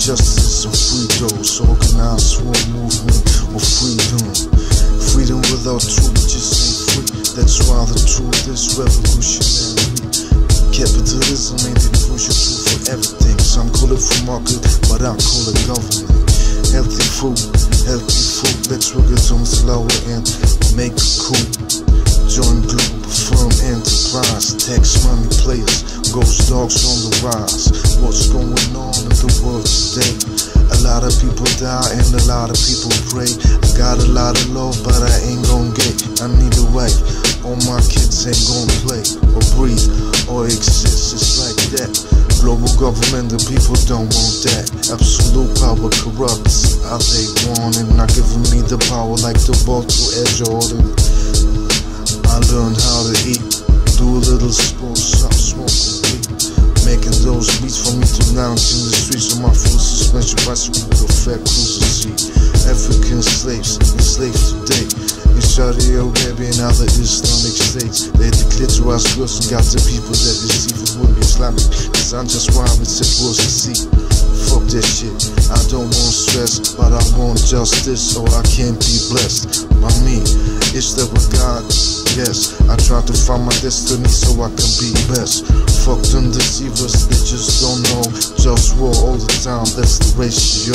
justice and free those. Organized war movement of freedom. Freedom without truth just ain't free. That's why the truth is revolutionary. Capitalism ain't the crucial tool for everything. Some call it free market, but I call it government. Healthy food, let's work it on slower and make it cool. Join global firm enterprise, tax money players, ghost dogs on the rise. What's going on in the world today? A lot of people die and a lot of people pray. I got a lot of love, but I ain't gon' get. I need a wife, all my kids ain't gon' play or breathe or exist. It's like that. Global government, the people don't want that. Absolute power corrupts how they want it, not giving me the power like the ball to Air Jordan. I learned how to eat, do a little sports, stop smoking weed, making those beats for me to lounge in the streets on my full suspension bicycle with a fat cruiser seat. African slaves, enslaved today in Saudi Arabia and other Islamic states. They declare to us girls and got the people that deceive it with Islamic. Cause I'm just wild and supposed to see. Fuck that shit, I don't want stress, but I want justice so I can be blessed by me. Is there a God? Yes, I try to find my destiny so I can be best. Fuck them deceivers, they just don't know. Just war all the time, that's the ratio.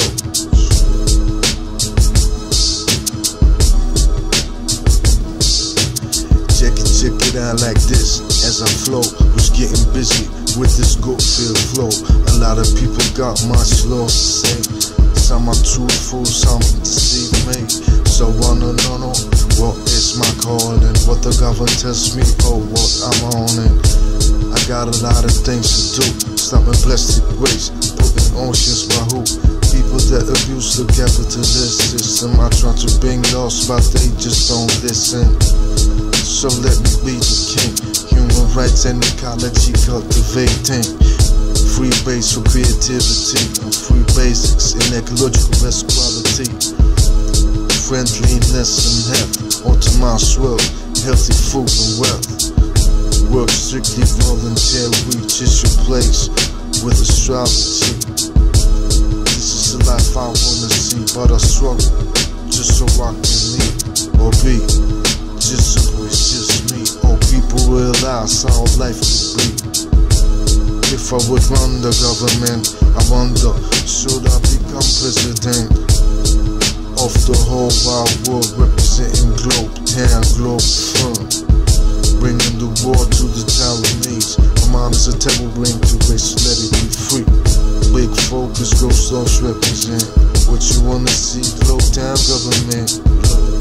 Check it out like this, as I flow, was getting busy with this good-filled flow. A lot of people got much love to say. Some are truthful, some deceive me. So I don't know what is my calling, what the government tells me, or what I'm on it. I got a lot of things to do, stopping plastic waste, putting oceans by who? People that abuse the capitalist system. I try to bring laws, but they just don't listen. So let me be the king. Human rights and ecology cultivating. Free base for creativity and free basics in ecological best quality. Friendliness and health, ultimate wealth, healthy food and wealth. Work strictly voluntary, just your place with astrology. This is the life I wanna see, but I struggle just so I can live or be. Just so it's just me, or people realize how life could be. If I would run the government, I wonder, should I become president of the whole wide world, representing globe, town, globe, firm, bringing the war to the Taiwanese. My mind is a terrible brain to waste, let it be free. Big focus, ghost dogs represent what you wanna see, globe, town, government.